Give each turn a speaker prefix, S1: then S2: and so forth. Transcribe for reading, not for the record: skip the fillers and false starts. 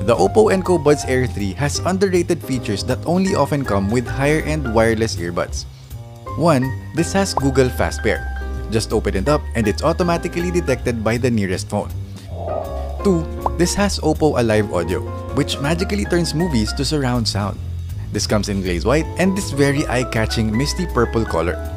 S1: The OPPO Enco Air3 has underrated features that only often come with higher-end wireless earbuds. 1. This has Google Fast Pair. Just open it up and it's automatically detected by the nearest phone. 2. This has OPPO Alive Audio, which magically turns movies to surround sound. This comes in glaze white and this very eye-catching misty purple color.